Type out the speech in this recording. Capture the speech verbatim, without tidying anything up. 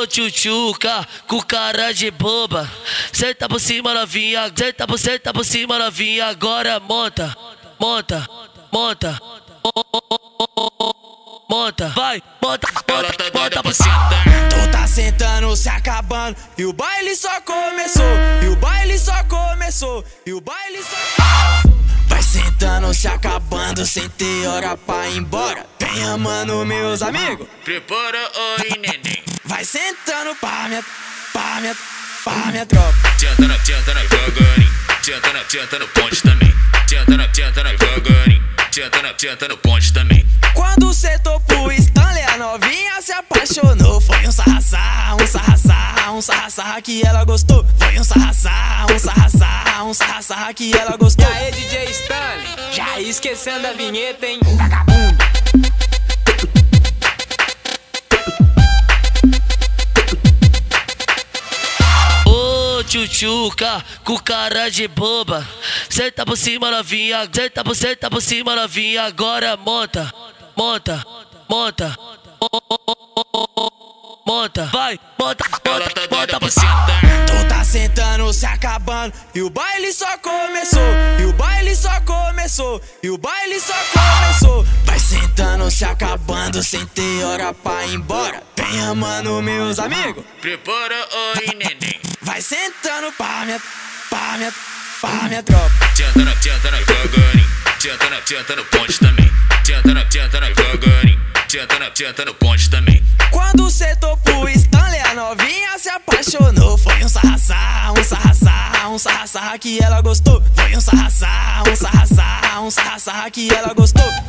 Ô tchutchuca, com cara de boba. Senta por cima novinha, senta por, senta por cima novinha. Agora monta, monta, monta, monta, vai, monta, monta, monta por cima. Tu tá sentando, se acabando, e o baile só começou, e o baile só começou, e o baile só... Vai sentando, se acabando, sem ter hora pra ir embora. Vem amando meus amigos, prepara, oi neném. vai sentando pra minha, pra minha, pra minha tropa. Tenta na, tenta na devagarinho, tenta na, tenta no ponte também. Tenta na, tenta na devagarinho, tenta na, tenta no ponte também. Quando cê topou Stanley, a novinha se apaixonou. Foi um sarra-sarra, um sarra-sarra, um sarra-sarra que ela gostou. Foi um sarra-sarra, um sarra-sarra, um sarra-sarra que ela gostou. E aí, D J Stanley, já esquecendo a vinheta, hein? Vagabundo. Ô tchutchuca, com cara de boba. Senta por cima novinha, senta por, senta por cima novinha. Agora monta, monta, monta, monta, vai, monta, monta, monta por cima. Tu tá sentando, se acabando, e o baile só começou, e o baile só começou, e o baile só começou. Vai sentando, se acabando, sem ter hora pra ir embora. Vem amando meus amigos, Prepara, oi neném. vai sentando pra minha, pra minha, pra minha tropa. Tenta na, tenta na devagarinho, tenta na, tenta no ponte também. Tenta na, tenta na devagarinho, tenta na, tenta no ponte também. Quando cê topou Stanley, a novinha se apaixonou. Foi um sarra-sarra, um sarra-sarra, um sarra-sarra que ela gostou. Foi um sarra-sarra, um sarra-sarra, um sarra-sarra que ela gostou.